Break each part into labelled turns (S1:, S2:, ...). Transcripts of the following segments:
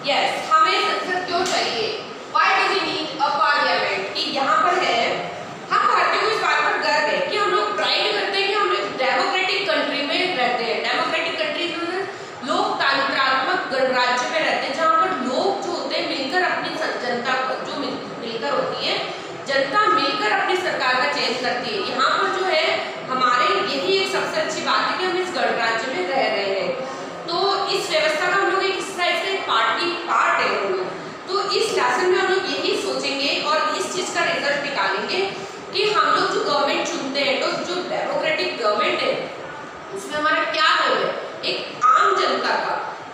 S1: Yes, हमें संसद क्यों चाहिए? Why do we need a parliament? कि यहाँ पर है, हम भारतीयों को इस बात पर गर्व है कि हम लोग प्राइड करते हैं कि हम लोग डेमोक्रेटिक कंट्री में रहते हैं। डेमोक्रेटिक कंट्री लोकतंत्रात्मक गणराज्य में रहते हैं, जहाँ पर लोग जो होते हैं मिलकर अपनी जनता जो मिलकर होती है, जनता मिलकर अपनी सरकार का चयन करती है। यहाँ पर जो है हमारे यही एक सबसे अच्छी बात है कि हम इस गणराज्य में रह रहे हैं। तो इस व्यवस्था का हम लोग एक हिस्सा पार्ट है हम लोग। तो इस लेसन में हम लोग यही सोचेंगे और इस चीज का रिजल्ट निकालेंगे कि हम लोग जो गवर्नमेंट चुनते हैं, तो जो डेमोक्रेटिक गवर्नमेंट है उसमें हमारा क्या रोल है, एक आम जनता का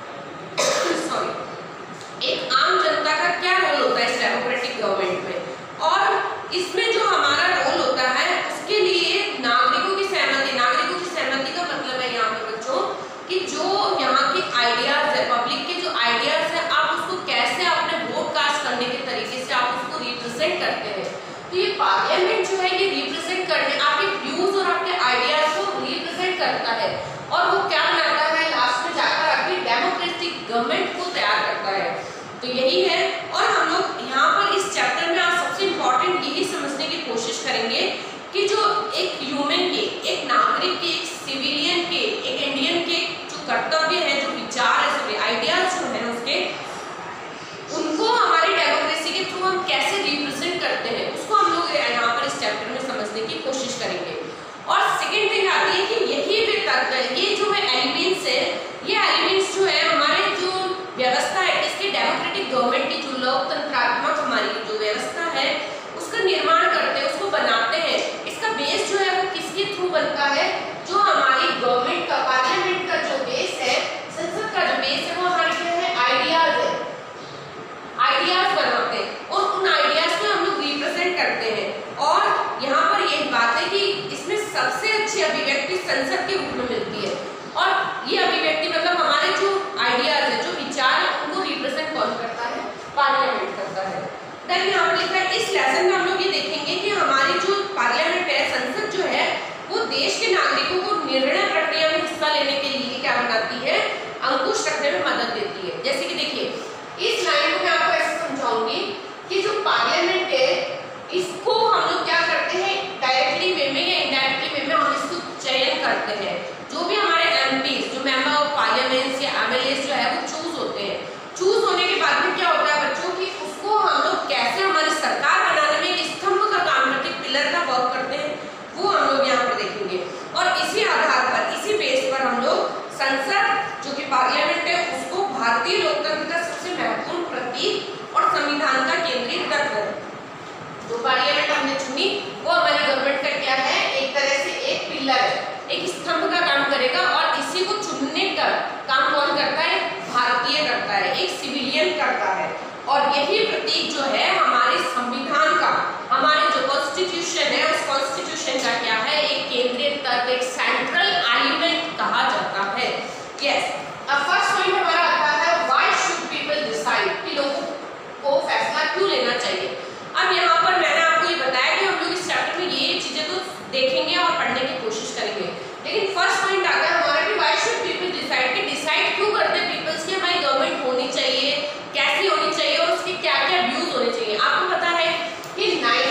S1: एक आम जनता का क्या रोल होता है इस डेमोक्रेटिक गवर्नमेंट में, और इसमें जो हमारा रोल होता है उसके लिए नागरिकों की सहमति का मतलब है यहाँ पर बच्चों कि जो यहाँ के आइडियाज है, पब्लिक के जो आइडियाज है, आप उसको कैसे अपने वोट कास्ट करने के तरीके से आप उसको रिप्रेजेंट करते हैं। तो ये पार्लियामेंट जो है ये रिप्रेजेंट करने, आपके व्यूज और आपके आइडियाज को रिप्रेजेंट करता है, और वो क्या बनाता है लास्ट में जाकर आपकी डेमोक्रेटिक गवर्नमेंट को तैयार करता है। तो यही है, और हम लोग यहाँ पर इस चैप्टर में आज सबसे इम्पोर्टेंट यही समझने की कोशिश करेंगे कि जो एक ह्यूमन के, एक नागरिक के, एक सिविलियन के, एक इंडियन के जो कर्तव्य है, जो विचार है, सभी आइडियाज जो है उसके, उनको हमारी डेमोक्रेसी के थ्रू हम कैसे रिप्रेजेंट करते हैं उसको हम लोग यहाँ पर इस चैप्टर में समझने की कोशिश करेंगे। और सेकेंड थिंग आती है कि यही भी तत्व है, ये जो है एलिमेंट्स है, ये एलिमेंट्स जो है हमारे जो व्यवस्था है, इसके डेमोक्रेटिक गवर्नमेंट की जो लोकतंत्रात्मक हमारी जो व्यवस्था है उसका निर्माण करते हैं, उसको बनाते हैं। इसका बेस जो है वो किसके थ्रू बनता है, जो हमारी गवर्नमेंट का, पार्लियामेंट का जो बेस है, संसद का जो बेस है, वो हमारे क्या है, आइडियाज है। आइडियाज बनाते हैं और उन आइडियाज को हम लोग रिप्रेजेंट करते हैं। और यहाँ पर यही बात है कि इसमें सबसे अच्छी अभिव्यक्ति संसद के रूप में मिलती है, और ये अभिव्यक्ति मतलब हमारे जो आइडियाज है, जो विचार है, उनको रिप्रेजेंट कौन करता है, पार्लियामेंट करता है। देन यहाँ पर लिखा है, इस लेसन में हम लोग ये देखेंगे कि हमारी जो पार्लियामेंट है, संसद जो है, वो देश के नागरिकों को निर्णय प्रक्रिया में हिस्सा लेने के लिए क्या बनाती है, अंकुश रखने में मदद देती है। जैसे कि देखिए इस लाइन को मैं आपको ऐसे समझाऊंगी कि जो पार्लियामेंट है इसको हम लोग क्या करते हैं, डायरेक्टली वे में या इनडायरेक्टली वे में हम इसको चयन करते हैं। जो भी हमारे एमपीज, जो मेंबर ऑफ पार्लियामेंट या एमएलए जो है वो चूज होते हैं। चूज होने के बाद में क्या होता है बच्चों की, उसको हम लोग कैसे हमारी सरकार बनाने में एक स्तंभ का काम करते, पिलर का वर्क करते हैं, वो हम लोग यहाँ पर देखेंगे। और इसी आधार पर, इसी बेस पर हम लोग संसद जो कि पार्लियामेंट है उसको भारतीय लोकतंत्र का सबसे महत्वपूर्ण प्रतीक और संविधान का केंद्रीय तत्व है। जो पार्लियामेंट हमने चुनी वो हमारी गवर्नमेंट का क्या है, एक तरह से एक पिलर है, एक स्तंभ का काम करेगा, और इसी को चुनने का काम कौन करता है, भारतीय करता है, एक सिविलियन करता है। और यही प्रतीक जो है हमारे संविधान का, हमारे जो कॉन्स्टिट्यूशन है उस कॉन्स्टिट्यूशन का क्या है, एक केंद्रीय तत्व, एक सेंट्रल एलिमेंट कहा जाता है। यस, अब फर्स्ट पॉइंट हमारा आता है, व्हाई शुड पीपल डिसाइड, कि लोगों को फैसला क्यों लेना चाहिए। अब यहाँ पर मैंने आपको ये बताया कि हम लोग इस चैप्टर में ये चीजें तो देखेंगे और पढ़ने की कोशिश करेंगे, लेकिन फर्स्ट पॉइंट आता है हमारा कि व्हाई शुड पीपल डिसाइड, कि डिसाइड क्यों करते हैं पीपल्स की हमारी गवर्नमेंट होनी चाहिए, कैसी होनी चाहिए और उसके क्या क्या व्यूज होने चाहिए। आपको पता है कि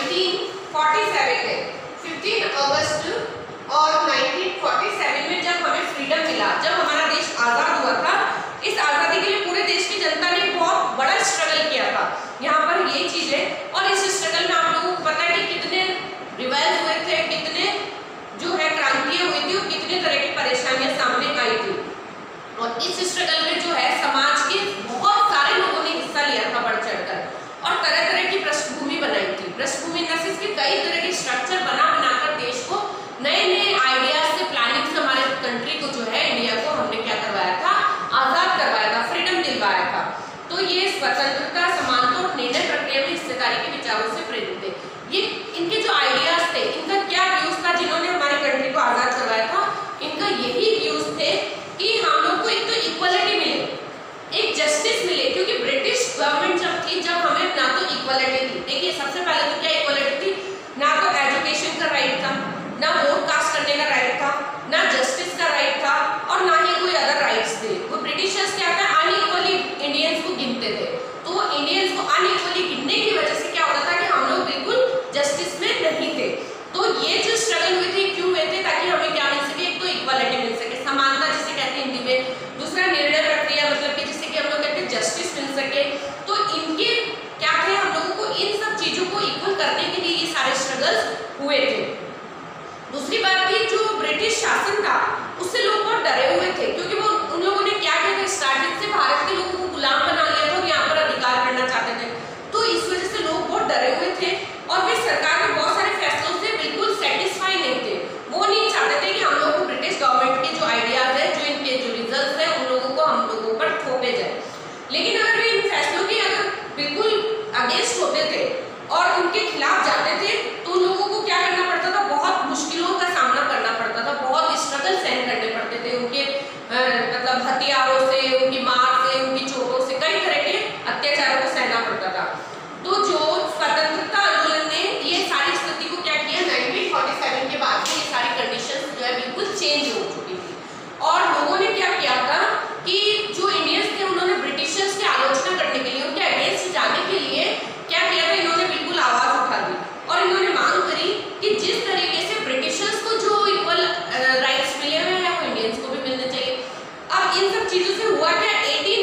S1: 1947 में 15 अगस्त और 1947 में जब हमें फ्रीडम मिला, जब हमारा देश आजाद हुआ था, इस आजादी के लिए पूरे देश की जनता ने बहुत बड़ा स्ट्रगल किया था। यहाँ पर ये चीज है, और इस स्ट्रगल में आप लोगों को पता है कि कितने रिवॉल्ट हुए थे, कितने जो है क्रांतियां हुई थी और कितने तरह की परेशानियां सामने आई थी। और इस स्ट्रगल में जो है समाज के बहुत सारे लोगों ने हिस्सा लिया था बढ़ चढ़कर, और तरह तरह की पृष्ठभूमि बनाई थी। पृष्ठभूमि नसिस के कई तरह के स्ट्रक्चर बनाकर देश को नए नए आइडियाज से, प्लानिंग से हमारे कंट्री को जो है, इंडिया को हमने क्या करवाया था, आजाद करवाया था, फ्रीडम दिलवाया था। तो ये स्वतंत्रता, समानता और निर्णय प्रक्रिया में हिस्सेदारी के विचारों से प्रेरित थे। ये इनके जो आइडियाज थे, इनका क्या व्यूज था, जिन्होंने हमारी कंट्री को आजाद करवाया था, इनका यही व्यूज थे कि हम लोग को एक तो इक्वलिटी मिले, एक जस्टिस मिले, क्योंकि ब्रिटिश गवर्नमेंट जब थी, जब हमें ना तो इक्वलिटी थी। देखिए सबसे पहले तो क्या इक्वलिटी थी, ना तो एजुकेशन का राइट था, ना वोट कास्ट करने का राइट था, ना जस्टिस का राइट था, और ना ही कोई अदर राइट्स थे। वो ब्रिटिशर्स क्या था, अनइक्वली इंडियंस को गिनते थे। लेकिन अगर वे इन फैसलों के अगर बिल्कुल अगेंस्ट होते थे और उनके खिलाफ जाते थे तो उन लोगों को क्या करना पड़ता था, बहुत मुश्किलों का सामना करना पड़ता था, बहुत स्ट्रगल सहन करने पड़ते थे, उनके मतलब हथियारों से, उनकी मार से, उनकी चोटों से, कई तरह के अत्याचारों को सहना पड़ता था। तो जो स्वतंत्रता आंदोलन ने ये सारी स्थिति को क्या किया, 1947 के बाद से ये सारी कंडीशंस जो है बिल्कुल चेंज हो चुकी थी और लोगों ने क्या किया था कि जो इंडियंस थे उन्होंने ब्रिटिशर्स की आलोचना करने के लिए, उनके अगेंस्ट जाने के लिए क्या किया था, इन्होंने बिल्कुल आवाज उठा दी और इन्होंने मांग करी कि जिस तरीके से ब्रिटिशर्स को जो इक्वल राइट्स मिले हुए हैं वो इंडियंस को भी मिलने चाहिए। अब इन सब चीजों से हुआ क्या,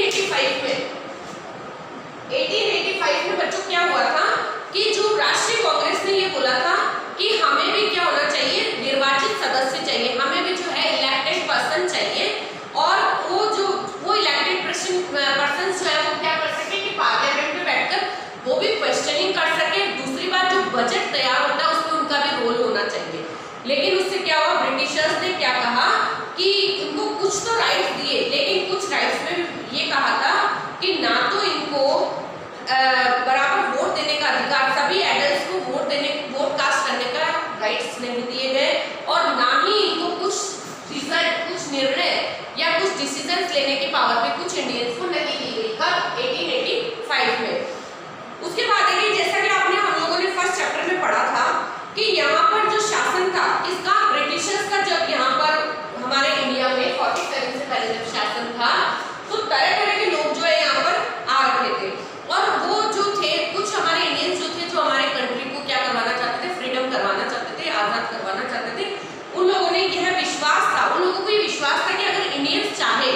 S1: 1885 में बच्चों क्या हुआ था कि जो राष्ट्रीय कांग्रेस ने ये बोला था कि हमें भी क्या होना चाहिए, निर्वाचित सदस्य चाहिए, हमें भी जो है इलेक्टेड पर्सन चाहिए और वो इलेक्टेड पर्सन जो है वो क्या कर सके कि पार्लियामेंट में बैठकर वो भी क्वेश्चनिंग कर सके। दूसरी बात, जो बजट तैयार होता है उसमें उनका भी रोल होना चाहिए। लेकिन उससे क्या हुआ, ब्रिटिशर्स ने क्या कहा कि इनको कुछ तो राइट्स दिए, लेकिन कुछ राइट्स में ये कहा था कि ना तो इनको बराबर वोट देने का अधिकार, सभी एडल्ट्स को वोट कास्ट करने का राइट्स नहीं दिए गए और ना ही इनको कुछ निर्णय या कुछ डिसीजंस लेने की पावर भी कुछ इंडियंस को नहीं दी गई। कब, 1885 में। उसके बाद देखिए, जैसा कि आपने हम लोगों ने फर्स्ट चैप्टर में पढ़ा था कि यहाँ पर जो शासन था इसका, ब्रिटिशर्स का जब यहाँ पर हमारे इंडिया में 47 से पहले जब शासन था तो तरह तरह के लोग जो है यहाँ पर आ रहे थे और वो जो थे, कुछ हमारे इंडियंस जो थे जो हमारे कंट्री को क्या करवाना चाहते थे, फ्रीडम करवाना चाहते थे, आजाद करवाना चाहते थे। उन लोगों ने यह विश्वास था, उन लोगों को ये विश्वास था कि अगर इंडियंस चाहे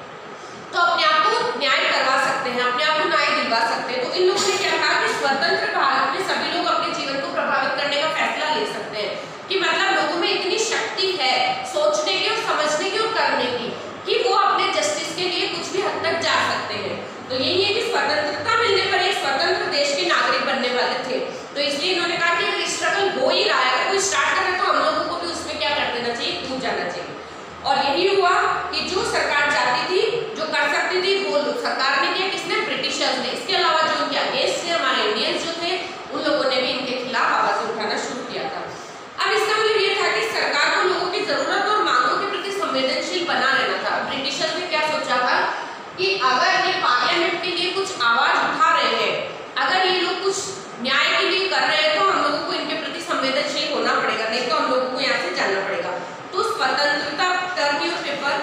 S1: तो अपने आप को न्याय करवा सकते हैं, अपने आप को न्याय दिलवा सकते हैं। तो इन लोगों ने क्या कहा कि स्वतंत्र भारत में सभी लोग अपने जीवन को प्रभावित करने का फैसला ले सकते हैं, कि मतलब लोगों में इतनी शक्ति है सोचने की और समझने की और करने की कि वो अपने जस्टिस के लिए कुछ भी हद तक जा सकते हैं। तो यही है कि स्वतंत्रता मिलने पर एक स्वतंत्र देश के नागरिक बनने वाले थे। तो इसलिए इन्होंने कहा कि अगर स्ट्रगल हो ही रहा है, अगर कोई स्टार्ट कर रहा है तो हम लोगों को भी उसमें क्या कर देना चाहिए, कूद जाना चाहिए। और यही हुआ कि जो सरकार चाहती थी, जो कर सकती थी, वो सरकार ने किया, किसने, ब्रिटिशर्स ने। इसके अलावा जो उनके अगेंस्ट थे हमारे इंडियंस जो थे, उन लोगों ने भी इनके खिलाफ आवाज उठाना शुरू किया था। अब इसका मतलब ये था कि सरकार को लोगों की जरूरत और मांगों के प्रति संवेदनशील बना रहना था। ब्रिटिशर्स ने क्या सोचा था कि अगर ये पार्लियामेंट के लिए कुछ आवाज उठा रहे हैं, अगर ये लोग कुछ न्याय के लिए कर रहे हैं तो हम लोगों को इनके प्रति संवेदनशील होना पड़ेगा, नहीं तो हम लोगों को यहाँ से जाना पड़ेगा। तो स्वतंत्रता कर्मी और पेपर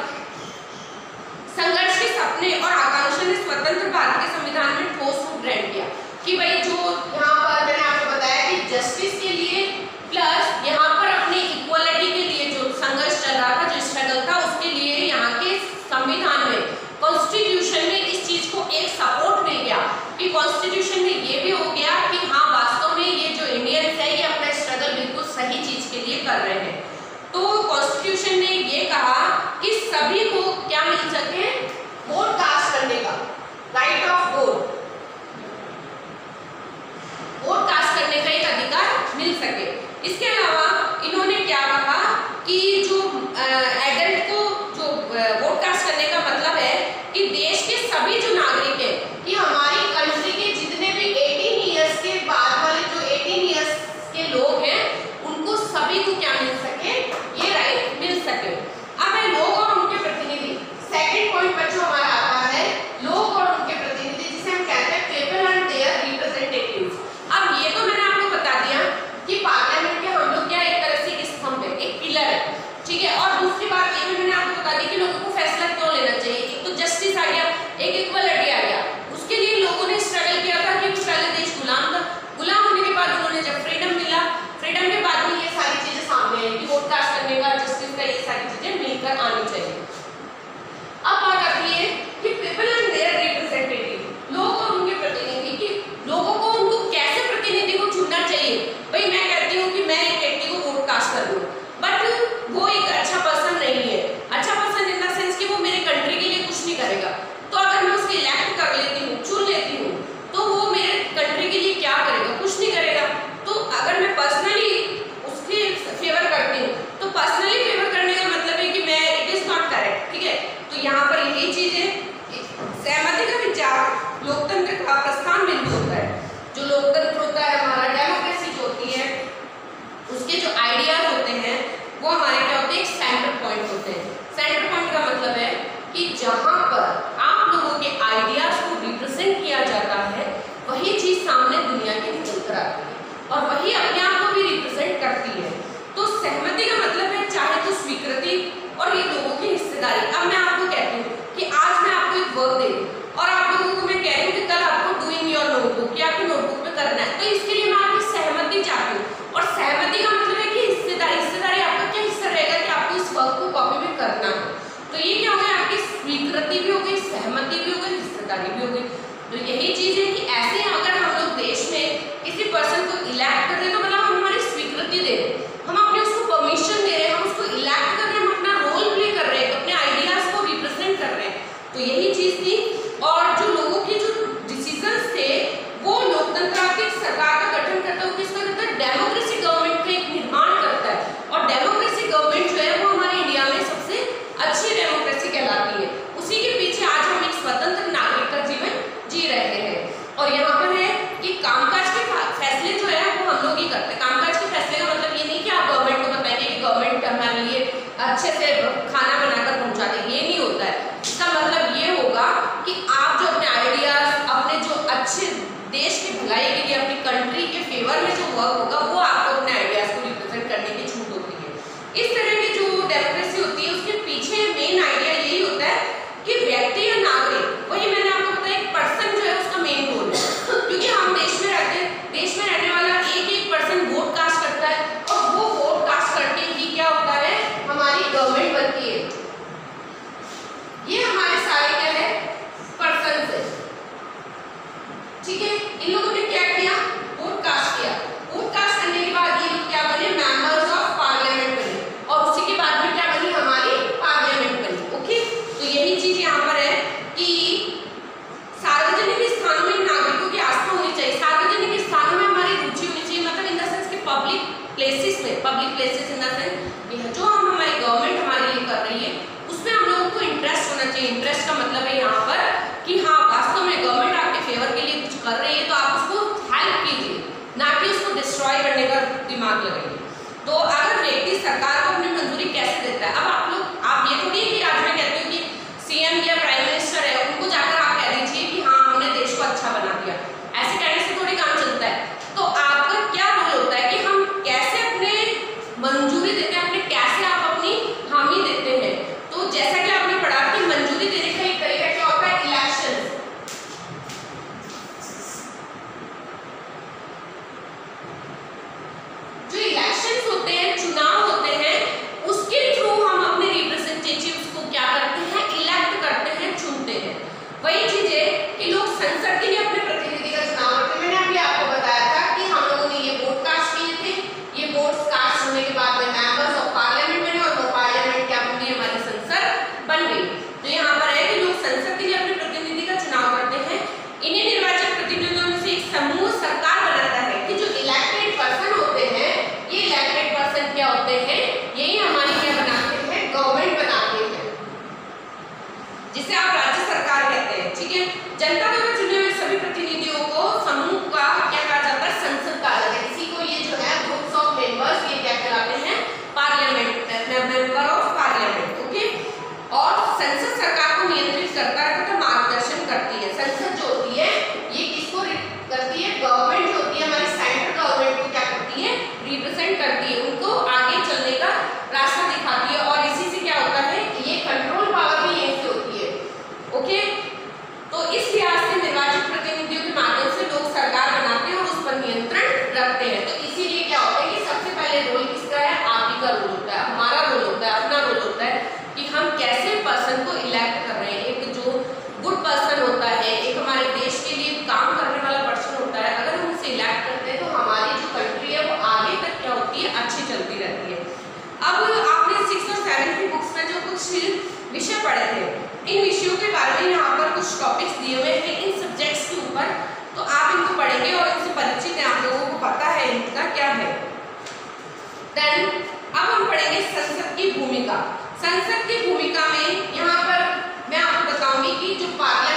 S1: संघर्ष के सपने और आकांक्षा ने स्वतंत्र भारत के संविधान में ठोस रूप ग्रहण किया कि भाई जो यहाँ पर मैंने आपको बताया कि जस्टिस के लिए प्लस यहाँ पर अपनी इक्वालिटी के लिए जो संघर्ष चल रहा था, जो स्ट्रगल था, उसके लिए यहाँ के संविधान में, कॉन्स्टिट्यूशन में इस चीज को एक सपोर्ट मिल गया कि कॉन्स्टिट्यूशन में ये भी हो गया कि हाँ वास्तव में ये जो इंडियंस है ये अपना स्ट्रगल बिल्कुल सही चीज के लिए कर रहे हैं। तो कॉन्स्टिट्यूशन ने ये कहा कि सभी को क्या मिल सके, वोट कास्ट करने का राइट ऑफ वोट कास्ट करने का एक अधिकार मिल सके। इसके अलावा इन्होंने क्या कहा कि जो एडल्ट को जो वोट कास्ट करने का मतलब है कि देश के सभी जो नागरिक हैं, कि हमारी कंट्री के जितने भी 18 इयर्स के बाद वाले जो 18 इयर्स के लोग हैं उनको सभी को क्या मिल सके, ये राइट मिल सके। अब है लोग और उनके प्रतिनिधि। सेकंड पॉइंट बच्चों हमारा आता जाती है और वही अपने आप को भी रिप्रेजेंट करती है। तो सहमति का मतलब है चाहे तो स्वीकृति और ये लोगों की हिस्सेदारी। अब मैं आपको कहती हूँ कि आज मैं आपको एक वर्क दे दूँ और आप लोगों को मैं कह रही हूँ कि कल आपको डू इन योर नोटबुक या आपकी नोटबुक में करना है, तो इसके लिए मैं आपकी सहमति चाहती हूँ। और सहमति का मतलब है कि हिस्सेदारी। हिस्सेदारी आपका क्या हिस्सा रहेगा कि आपको इस वर्क को कॉपी में करना है। तो ये क्या हो गया, आपकी स्वीकृति भी हो गई, सहमति भी हो गई, हिस्सेदारी भी हो गई। तो यही चीज है कि ऐसे अगर हम लोग देश में किसी पर्सन को इलेक्ट कर रहे तो मतलब हम हमारी स्वीकृति दे रहे, हम अपने उसको परमिशन दे रहे हैं, हम उसको इलेक्ट कर रहे हैं, हम अपना रोल प्ले कर रहे हैं, अपने आइडियाज को रिप्रेजेंट कर रहे हैं। तो यही चीज थी। और जो लोगों के जो डिसीजंस थे वो लोकतंत्रात्मक सरकार का गठन करता है, किसका करता है, डेमोक्रेसी गवर्नमेंट का एक निर्माण करता है। और डेमोक्रेसी गवर्नमेंट जो है वो हमारे इंडिया में सबसे अच्छी डेमोक्रेसी कहलाती है। उसी के पीछे आज हम एक स्वतंत्र नागरिक का जीवन जी रहे हैं। और यहाँ पर है कि कामकाज के फैसले जो है वो हम लोग ही करते हैं। कामकाज के फैसले का मतलब ये नहीं कि आप गवर्नमेंट को बताएंगे कि गवर्नमेंट हमारे लिए अच्छे से खाना बनाकर पहुंचा दे, ये नहीं होता है। इसका मतलब ये होगा कि आप जो अपने आइडियाज, अपने जो अच्छे देश की भलाई के लिए, अपनी कंट्री के फेवर में जो वर्क होगा वो आपको अपने आइडियाज को रिप्रेजेंट करने की छूट होती है। इस तरह की जो डेमोक्रेसी होती है उसके पीछे मेन आइडिया यही होता है कि व्यक्ति या नागरिक, वही मैंने आपको बताया एक पर्सन जो है उसका मेन रोल है। क्योंकि हम देश में रहते हैं, देश में रहने वाला एक पर्सन वोट कास्ट करता है और वो वोट कास्ट करके ही क्या होता है, हमारी गवर्नमेंट बनती है। ये हमारे सारे क्या है, पर्सन है, ठीक है। इन लोगों ने क्या किया, वोट कास्ट किया। वोट कास्ट करने के बाद ये लोग क्या बने, मेंबर्स ऑफ पार्लियामेंट बने और उसी के बाद में क्या बनी, हमारी पार्लियामेंट बनी। ओके, तो यही चीज यहाँ पर है कि सार्वजनिक स्थानों में नागरिकों की आस्था होनी चाहिए। सार्वजनिक स्थानों में हमारी रुचि होनी चाहिए, मतलब इन द सेंस कि पब्लिक प्लेसेस में, public places in the sense जो हम हमारी गवर्नमेंट हमारे लिए कर रही है उसमें हम लोगों को इंटरेस्ट होना चाहिए। इंटरेस्ट का मतलब है यहाँ पर कि हाँ वास्तव में गवर्नमेंट आपके फेवर के लिए कुछ कर रही है तो आप उसको हेल्प कीजिए, ना कि उसको डिस्ट्रॉय करने का दिमाग लगाइए। तो अगर व्यक्ति सरकार को अपनी मंजूरी कैसे देता है, अब आप ये थोड़ी है कि आज मैं कहती हूँ कि सीएम या प्राइम मिनिस्टर है उनको जाकर आप कह दीजिए कि हाँ हमने देश को अच्छा बना दिया, ऐसे कहने से थोड़ी काम चलता है। तो आपका क्या रोल होता है कि हम कैसे अपने मंजूरी देते हैं, अपने कैसे आप अपनी हामी देते हैं। तो जैसा कि आपने पढ़ा कि मंजूरी देने का एक तरीका क्या होता है, इलेक्शन। जो इलेक्शंस होते हैं, चुनाव होते हैं, उसके थ्रू हम अपने रिप्रेजेंटेटिव्स को क्या करते हैं, इलेक्ट करते हैं, चुनते हैं। वही चीज है कि लोग संसद के लिए अपने प्रतिनिधि का चुनाव करते हैं। मैंने अभी आपको बताया था कि हम लोगों ने ये वोट कास्ट किए थे, ये वोट कास्ट होने के बाद में मेंबर्स ऑफ पार्लियामेंट बने और वो पार्लियामेंट क्या बन गई, हमारी संसद बन गई। तो यहाँ पर है कि लोग संसद के लिए अपने प्रतिनिधि का चुनाव करते हैं। इन्हीं निर्वाचित प्रतिनिधियों में से एक समूह सरकार बनाता है कि जो इलेक्टेड पर्सन होते हैं, ये इलेक्टेड पर्सन क्या होते हैं, यही हमारी क्या बनाते हैं, गवर्नमेंट बनाते हैं, जिसे आप राज्य सरकार कहते हैं। ठीक है, जनता द्वारा चुने हुए सभी प्रतिनिधियों को समूह का क्या कहा जाता है, संसद कहा जाता है। इसी को ये जो है ग्रुप्स ऑफ मेंबर्स, ये क्या कहलाते हैं, parliament, member of parliament. Okay, और संसद सरकार को नियंत्रित करता है तथा मार्गदर्शन करती है। संसद जो होती है ये किसको करती है, गवर्नमेंट जो होती है हमारी सेंट्रल गवर्नमेंट को क्या करती है, रिप्रेजेंट करती है, उनको आगे चलने का रास्ता दिखाती है। और इसी से क्या होता है, ये कंट्रोल पावर भी यहीं से होती है। ओके, तो इस लिहाज से निर्वाचित प्रतिनिधियों के माध्यम से लोग सरकार बनाते हैं और उस पर नियंत्रण रखते हैं। तो इसीलिए क्या होता है कि सबसे पहले रोल किसका है, आप ही का रोल होता है, हमारा रोल होता है, अपना रोल होता है कि हम कैसे पर्सन को इलेक्ट कर रहे हैं। एक जो गुड पर्सन होता है, एक हमारे देश के लिए काम करने वाला पर्सन होता है, अगर हम उसे इलेक्ट करते हैं तो हमारी जो कंट्री है वो आगे तक क्या होती है, अच्छी चलती रहती है। अब आपने 6 और 7 की बुक्स में जो कुछ विषय पढ़े थे, इन विषयों के बारे में यहाँ पर कुछ टॉपिक्स दिए हुए हैं इन सब्जेक्ट्स के ऊपर, तो आप इनको पढ़ेंगे और इनसे परिचित हैं, आप लोगों को पता है इनका क्या है। देन अब हम पढ़ेंगे संसद की भूमिका। संसद की भूमिका में यहाँ पर मैं आपको बताऊंगी कि जो